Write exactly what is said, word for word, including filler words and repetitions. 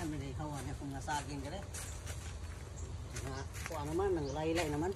Ano na ikaw na kung nasagin ka rin. Kuha naman, ang laylay naman.